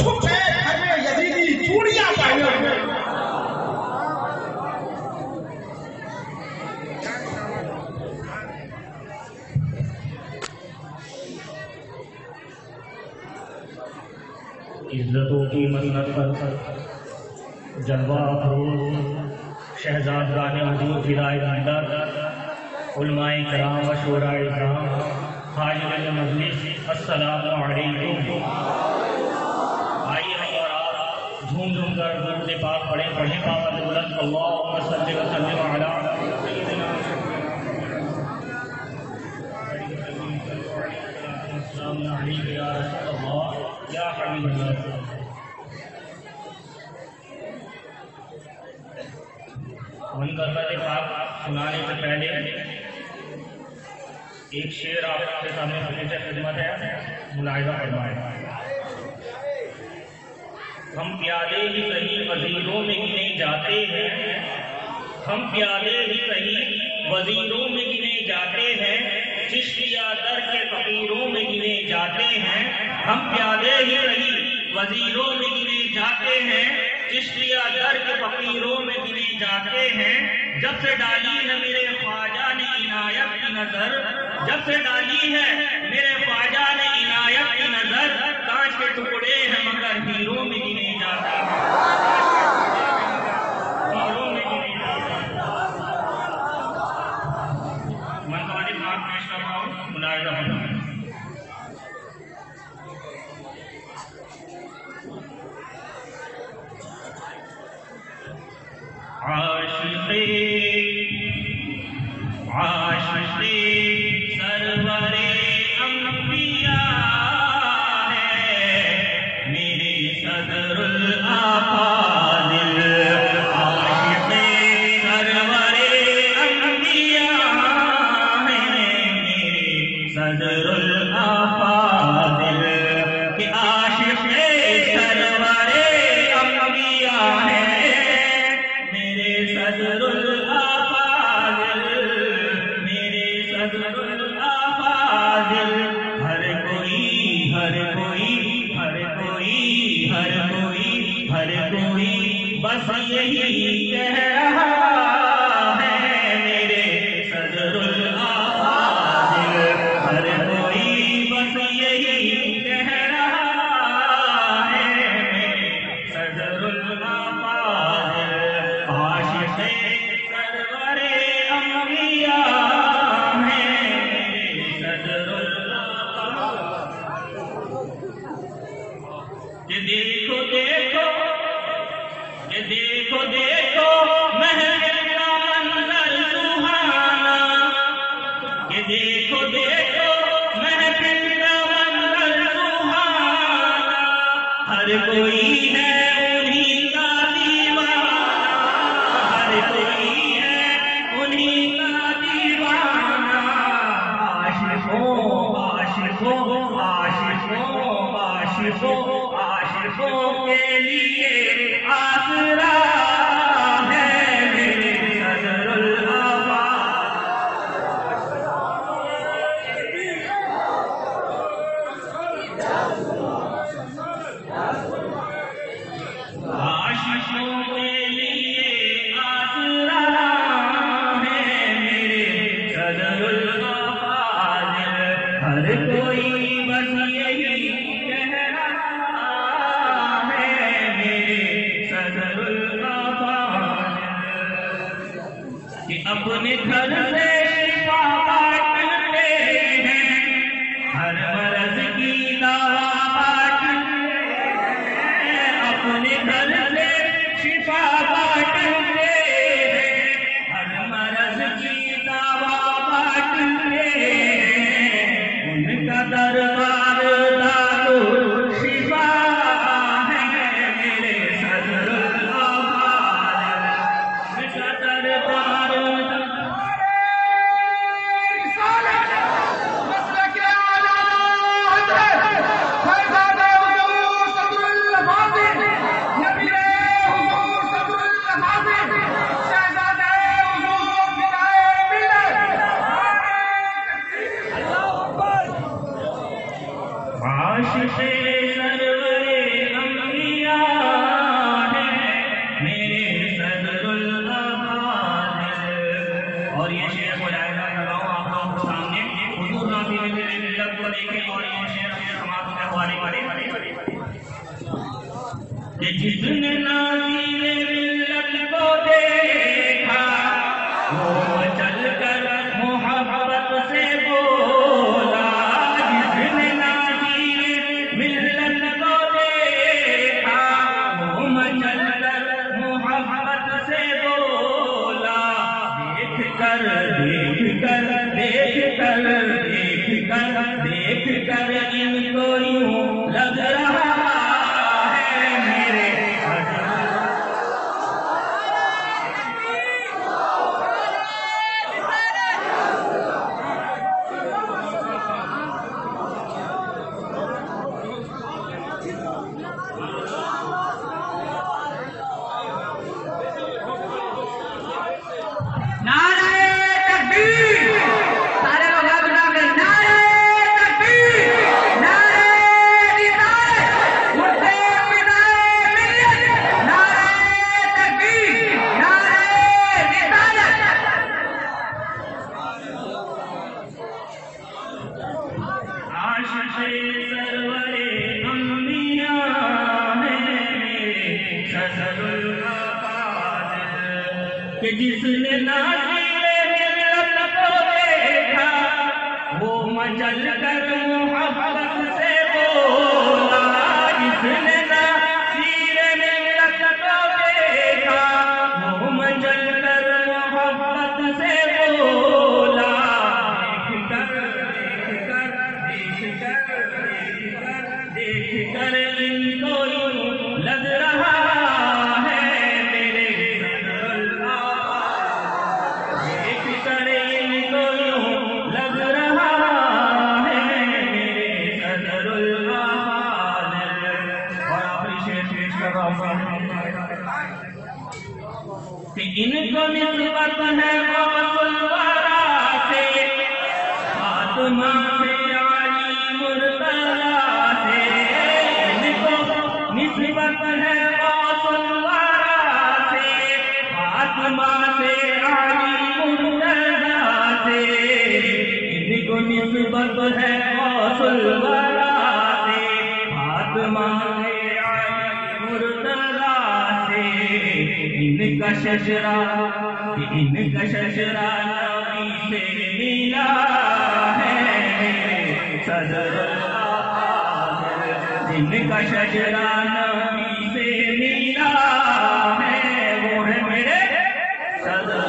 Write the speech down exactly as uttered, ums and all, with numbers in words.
چھپ ہے گھر میں یزیدی چوڑیاں پائے ہوئے. عزتوں کی مسند پر جلوہ افروز شہزادگان حضور فدائے ملت علماء کرام و شورائے کرام حاضرین مجلس السلام علیکم. آئیے ہم اور آپ جھوم جھوم کر درود پاک پڑھیں پڑھیں پاک بلند اللہم صلی وسلم علی سیدنا السلام علیکم یا رسول اللہ یا حبیب اللہ. منقبت پاک سنانے سے پہلے ایک شعر آپ کے سامنے پہنچے خدمت ہے، ملاحظہ فرمائیں. ہم پیادے ہی صحیح وزیروں میں گنے جاتے ہیں، ہم پیادے ہی صحیح وزیروں میں گنے جاتے ہیں، چشتیہ در کے فقیروں میں گنے جاتے ہیں. ہم پیادے ہی صحیح وزیروں میں گنے جاتے ہیں، چشتیہ در کے فقیروں میں گنے جاتے ہیں. جب سے ڈالی ہے میرے خواجہ نے عنایت کی نظر، جب سے ڈالی ہے میرے خواجہ نے عنایت کی نظر، کانچ کے ٹکڑے ہیں مگر ہیروں میں گنے جاتے ہیں، ہیروں میں گنے جاتے ہیں. میں تمہاری بات پیش کر رہا ہوں، ملاحظہ فرمائیں. عاشقے عاشقے سرور انبیاء ہے میرے صدر الافاضل. عاشقے سرور انبیاء ہے میرے صدر الافاضل. کہ عاشقے سرور انبیاء ہے صدر الافاضل، میرے صدر الافاضل. ہر کوئی ہر کوئی ہر کوئی ہر کوئی ہر کوئی بس یہی کہہ رہا ہے میرے صدر الافاضل. ہر کوئی بس یہی کہہ رہا ہے میرے صدر الافاضل. عاشقے سرور انبیاء ہیں میرے صدر الافاضل. کہ دیکھو دیکھو کہ دیکھو دیکھو محفل کا منظر سبحانا. کہ دیکھو دیکھو محفل کا منظر سبحانا. ہر کوئی ہے انہیں کا دیوانہ، ہر کوئی ہے انہیں کا دیوانہ. عاشقوں عاشقوں عاشقوں عاشقوں عاشقوں کے لیے آسرا ہے میرے صدر الافاضل. عاشقوں کے لیے آسرا ہے میرے صدر الافاضل. ہر کوئی بس یہی کہہ رہا ہے میرے صدر الافاضل. کہ اپنے گھر سے شفا بانٹتے ہیں، ہر مرض کی دوا بانٹتے ہیں. اپنے گھر سے شفا بانٹتے ہیں، ہر مرض کی دوا بانٹتے ہیں. ان کا دربار دارو شفا ہے میرے صدر الافاضل. ان کا دربار صدر کہ جس نے نازل ملت کو دیکھا وہ مچل کر محبت سے بولا، جس نے نازل ملت کو دیکھا وہ مچل کر محبت سے بولا، دیکھ کر دیکھ کر دیکھ کر دیکھ کر دیکھ کر ان کو یوں لگ رہا ہے میرے کہ جس نے نازل ملت کو دیکھا وہ مچل کر محبت سے بولا، جس نے نازل ملت کو دیکھا وہ مچل کر محبت سے بولا، دیکھ کر دیکھ کر دیکھ کر دیکھ کر ان کو یوں لگ رہا کہ ان کو نسبت ہے غوث الورا سے، فاطمہ سے علی مرتضیٰ سے، ان کو نسبت ہے غوث الورا سے، فاطمہ سے علی مرتضیٰ سے، ان کو نسبت ہے غوث الورا سے، فاطمہ سے علی مرتضیٰ سے، ان کا شجرہ ان کا شجرہ نبی سے ملا ہے صدر ان کا شجرہ نبی سے ملا ہے، وہ ہے میرے صدر